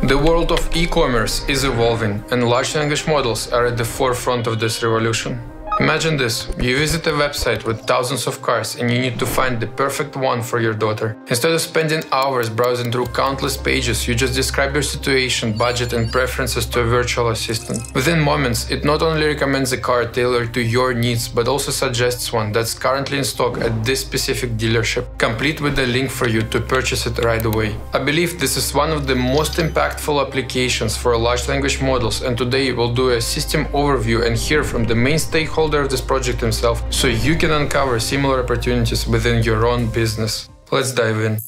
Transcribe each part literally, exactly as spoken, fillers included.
The world of e-commerce is evolving, and large language models are at the forefront of this revolution. Imagine this: you visit a website with thousands of cars and you need to find the perfect one for your daughter. Instead of spending hours browsing through countless pages, you just describe your situation, budget and preferences to a virtual assistant. Within moments, it not only recommends a car tailored to your needs, but also suggests one that's currently in stock at this specific dealership, complete with a link for you to purchase it right away. I believe this is one of the most impactful applications for large language models, and today we'll do a system overview and hear from the main stakeholder of this project himself, so you can uncover similar opportunities within your own business. Let's dive in.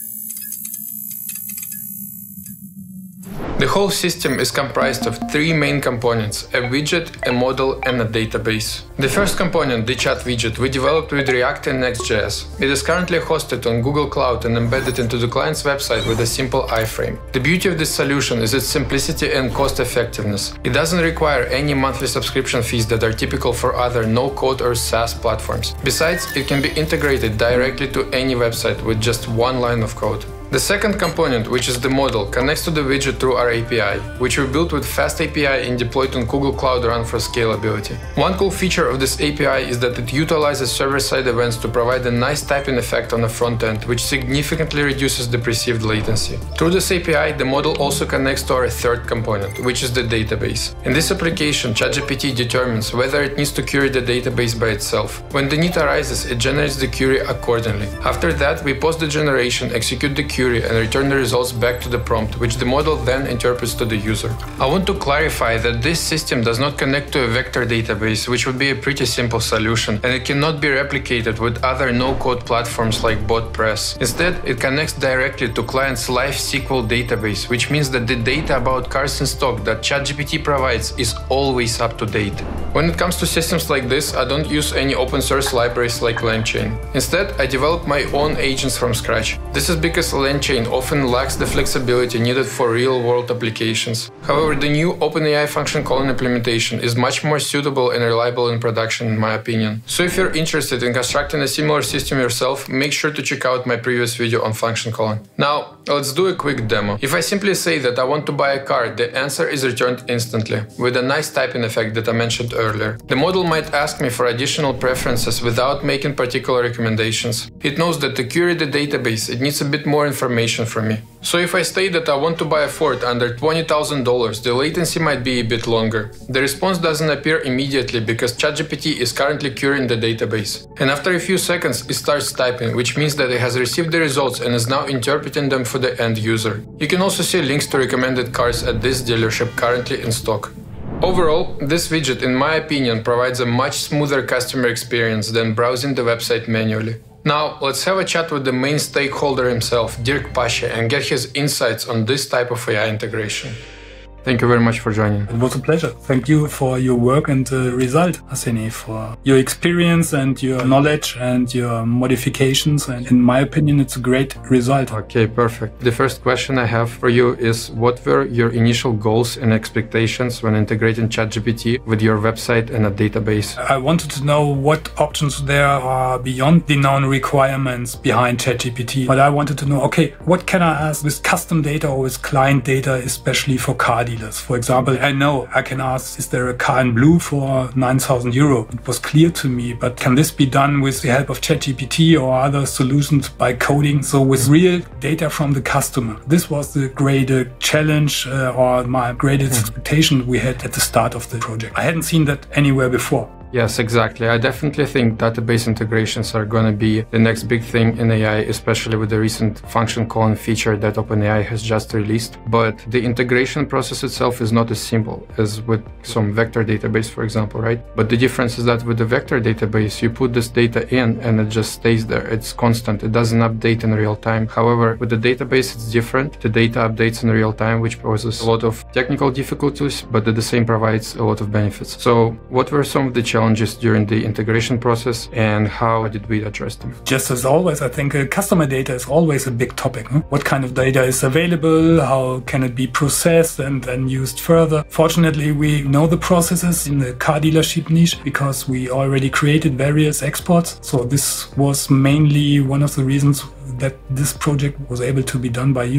The whole system is comprised of three main components: a widget, a model, and a database. The first component, the chat widget, we developed with React and Next.js. It is currently hosted on Google Cloud and embedded into the client's website with a simple iframe. The beauty of this solution is its simplicity and cost effectiveness. It doesn't require any monthly subscription fees that are typical for other no-code or SaaS platforms. Besides, it can be integrated directly to any website with just one line of code. The second component, which is the model, connects to the widget through our A P I, which we built with Fast A P I and deployed on Google Cloud Run for scalability. One cool feature of this A P I is that it utilizes server-side events to provide a nice typing effect on the front end, which significantly reduces the perceived latency. Through this A P I, the model also connects to our third component, which is the database. In this application, ChatGPT determines whether it needs to query the database by itself. When the need arises, it generates the query accordingly. After that, we post the generation, execute the query, and return the results back to the prompt, which the model then interprets to the user. I want to clarify that this system does not connect to a vector database, which would be a pretty simple solution, and it cannot be replicated with other no-code platforms like BotPress. Instead, it connects directly to client's live S Q L database, which means that the data about cars in stock that ChatGPT provides is always up to date. When it comes to systems like this, I don't use any open source libraries like LangChain. Instead, I develop my own agents from scratch. This is because LangChain often lacks the flexibility needed for real-world applications. However, the new OpenAI function calling implementation is much more suitable and reliable in production, in my opinion. So if you're interested in constructing a similar system yourself, make sure to check out my previous video on function calling. Now, let's do a quick demo. If I simply say that I want to buy a car, the answer is returned instantly, with a nice typing effect that I mentioned earlier. The model might ask me for additional preferences without making particular recommendations. It knows that to query the database, it needs a bit more information from me. So if I state that I want to buy a Ford under twenty thousand dollars, the latency might be a bit longer. The response doesn't appear immediately because ChatGPT is currently querying the database. And after a few seconds, it starts typing, which means that it has received the results and is now interpreting them for the end user. You can also see links to recommended cars at this dealership currently in stock. Overall, this widget, in my opinion, provides a much smoother customer experience than browsing the website manually. Now, let's have a chat with the main stakeholder himself, Dirk Pache, and get his insights on this type of A I integration. Thank you very much for joining. It was a pleasure. Thank you for your work and the result, Arseny, for your experience and your knowledge and your modifications. And in my opinion, it's a great result. Okay, perfect. The first question I have for you is, what were your initial goals and expectations when integrating ChatGPT with your website and a database? I wanted to know what options there are beyond the known requirements behind ChatGPT. But I wanted to know, okay, what can I ask with custom data or with client data, especially for car dealers? For example, I know I can ask, is there a car in blue for nine thousand euro? It was clear to me, but can this be done with the help of ChatGPT or other solutions by coding? So with real data from the customer. This was the great challenge uh, or my greatest mm. expectation we had at the start of the project. I hadn't seen that anywhere before. Yes, exactly. I definitely think database integrations are going to be the next big thing in A I, especially with the recent function calling feature that OpenAI has just released. But the integration process itself is not as simple as with some vector database, for example, right? But the difference is that with the vector database, you put this data in and it just stays there. It's constant. It doesn't update in real time. However, with the database, it's different. The data updates in real time, which poses a lot of technical difficulties, but at the same provides a lot of benefits. So what were some of the challenges challenges during the integration process, and how did we address them? Just as always, I think uh, customer data is always a big topic. Huh? What kind of data is available? How can it be processed and then used further? Fortunately, we know the processes in the car dealership niche because we already created various exports. So this was mainly one of the reasons that this project was able to be done by you. Or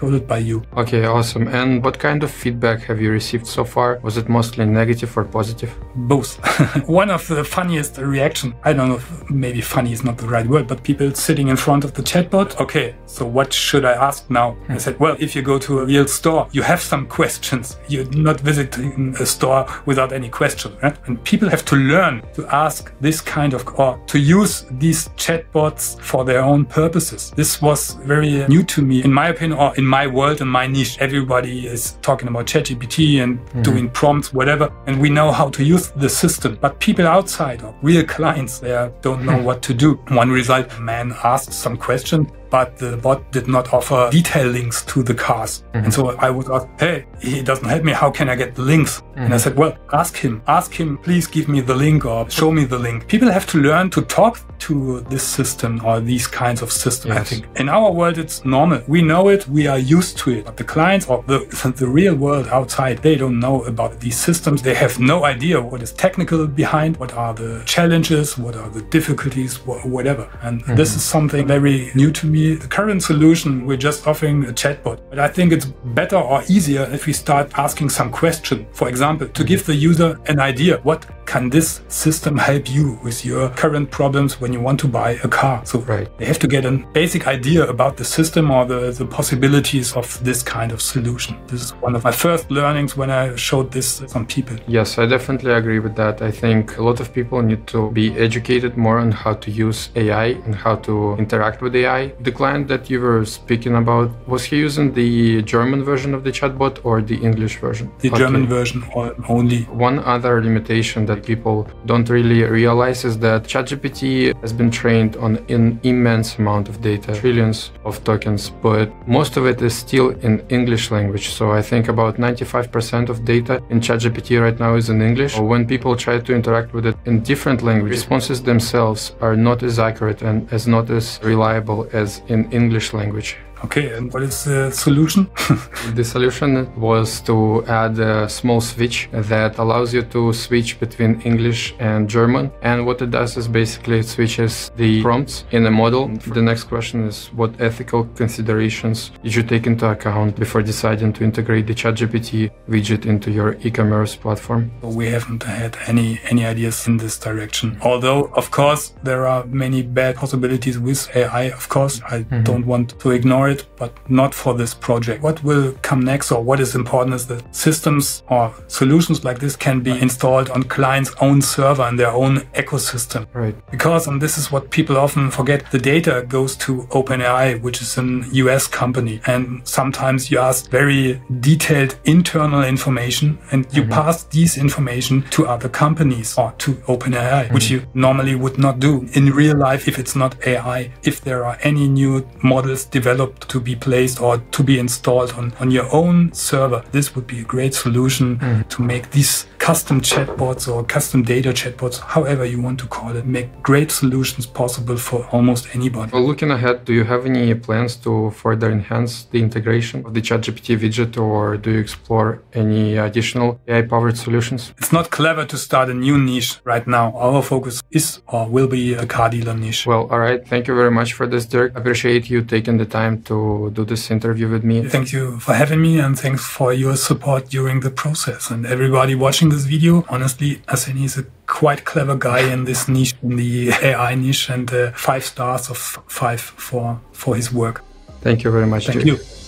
coded by you. Okay, awesome. And what kind of feedback have you received so far? Was it mostly negative or positive? Both. One of the funniest reaction, I don't know if maybe funny is not the right word, but people sitting in front of the chatbot. Okay, so what should I ask now? I said, well, if you go to a real store, you have some questions. You're not visiting a store without any question. Right? And people have to learn to ask this kind of, or to use these chatbots for their own purposes. This was very new to me, in my opinion, or in my world, in my niche. Everybody is talking about ChatGPT and mm-hmm. doing prompts, whatever. And we know how to use the system. But people outside, or real clients, they don't know what to do. One result, a man asked some question, but the bot did not offer detail links to the cars. Mm-hmm. And so I would ask, hey, he doesn't help me. How can I get the links? Mm-hmm. And I said, well, ask him. Ask him, please give me the link or show me the link. People have to learn to talk to this system or these kinds of systems. Yes. I think in our world, it's normal. We know it. We are used to it. But the clients or the, the real world outside, they don't know about these systems. They have no idea what is technical behind, what are the challenges, what are the difficulties, wh- whatever. And mm-hmm. this is something very new to me. The current solution, we're just offering a chatbot. But I think it's better or easier if we start asking some question. For example, to give the user an idea, what can this system help you with your current problems when you want to buy a car? So right. they have to get a basic idea about the system or the, the possibilities of this kind of solution. This is one of my first learnings when I showed this to some people. Yes, I definitely agree with that. I think a lot of people need to be educated more on how to use A I and how to interact with A I. The client that you were speaking about, was he using the German version of the chatbot or the English version? The okay. German version only. One other limitation that people don't really realize is that ChatGPT has been trained on an immense amount of data, trillions of tokens, but most of it is still in English language. So I think about ninety-five percent of data in ChatGPT right now is in English. When people try to interact with it in different languages, responses themselves are not as accurate and as not as reliable as in English language. Okay, and what is the solution? The solution was to add a small switch that allows you to switch between English and German. And what it does is basically it switches the prompts in a model. The next question is, what ethical considerations did you take into account before deciding to integrate the ChatGPT widget into your e-commerce platform? We haven't had any, any ideas in this direction. Although, of course, there are many bad possibilities with A I, of course. I mm-hmm. don't want to ignore it. But not for this project. What will come next, or what is important, is that systems or solutions like this can be installed on clients' own server and their own ecosystem. Right. Because, and this is what people often forget, the data goes to OpenAI, which is an U S company. And sometimes you ask very detailed internal information and you mm-hmm. pass these information to other companies or to OpenAI, mm-hmm. which you normally would not do in real life if it's not A I. If there are any new models developed to be placed or to be installed on, on your own server, this would be a great solution mm. to make these custom chatbots or custom data chatbots, however you want to call it, make great solutions possible for almost anybody. Well, looking ahead, do you have any plans to further enhance the integration of the ChatGPT widget, or do you explore any additional A I-powered solutions? It's not clever to start a new niche right now. Our focus is or will be a car dealer niche. Well, all right. Thank you very much for this, Dirk. I appreciate you taking the time to do this interview with me. Thank you for having me, and thanks for your support during the process. And everybody watching this video, honestly, Arseny is a quite clever guy in this niche, in the A I niche, and uh, five stars of five for, for his work. Thank you very much. Thank Dirk. you.